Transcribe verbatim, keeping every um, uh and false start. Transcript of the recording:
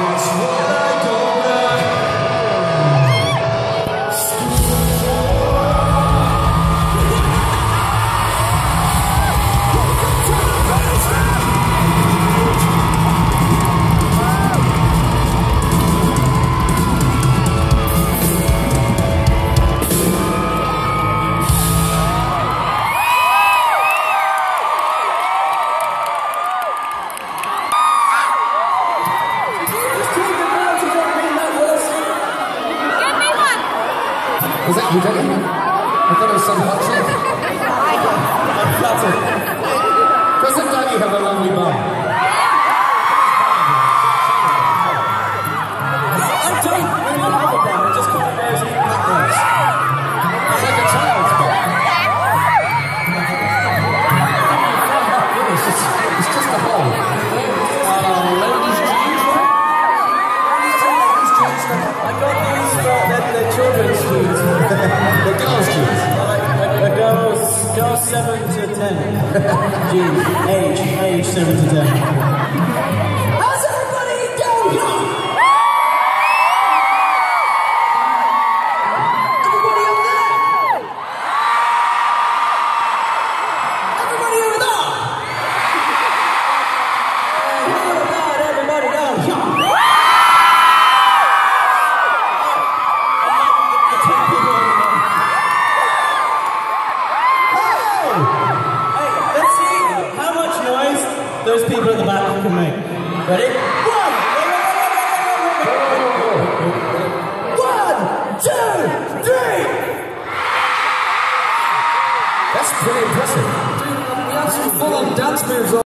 Was that you, Debbie? I thought it was some hot chick. I'm flattered. Doesn't Danny have a lovely bum? I don't really have a bum, it just kind of goes in backwards. It's like a child's bum. It's just, it's just a hole. Uh, ladies' jeans, right? Ladies' jeans, I got these for the children's jeans. The girls' jeans. The girls, girls seven to ten. Jeans. Age, age seven to ten. How's everybody going? Everybody up there? Everybody over there? How about everybody going? Those people at the back can make. Ready? One! One, two, three! That's pretty impressive. Dude, we have some full-on dance moves.